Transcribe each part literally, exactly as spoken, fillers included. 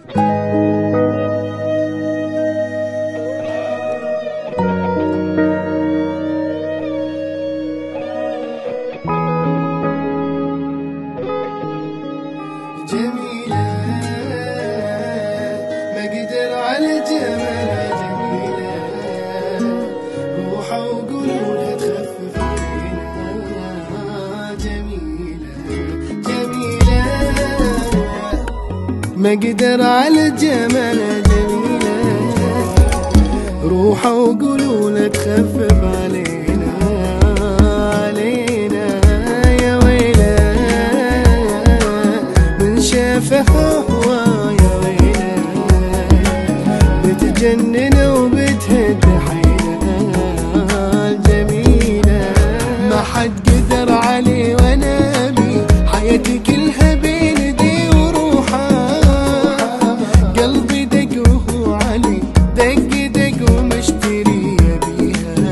جميلة ما قدر على جمالها، جميلة روحها وقولولها تخفف علينا. جميلة جميلة ما قدر على جمالها، جميلة روحها وقولولها تخفف علينا علينا. يا ويلة من شافها هوايا، ويلة بتجنن وبتهد حيلة. الجميلة ما حد قدر علي وانا ابي حياتي كلها بين ايدي وروحها. قلبي دق وهو علي دق دق ومشتري بيها.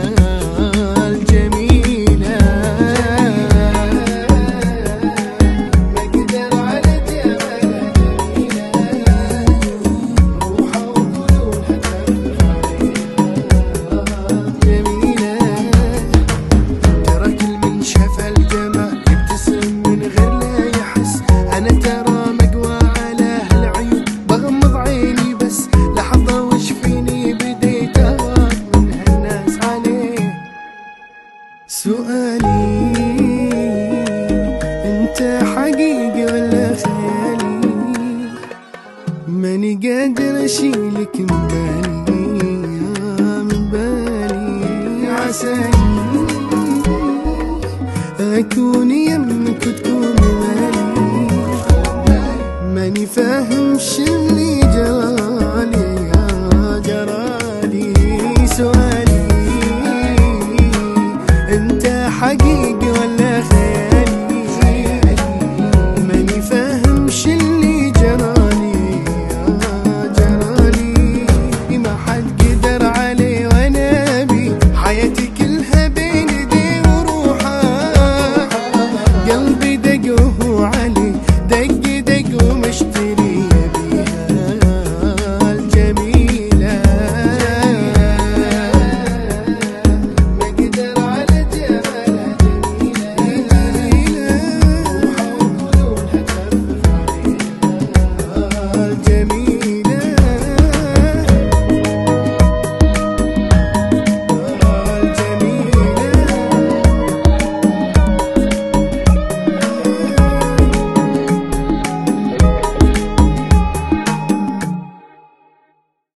الجميلة ما قدر على جمالها، جميلة روحها وقولولها تخفف عليها. جميلة ترى كل من شاف الجمال يبتسم من غير لا يحس. انا ترى مقوى على هالعيون بغمض عيني بس لحظة وش فيني بديت اغار من هالناس عليه. سؤالي انت حقيقي ولا خيالي؟ ماني قادر اشيلك من بالي من بالي. عساني اكون يمك وتكون مالي، ماني فاهم شو اللي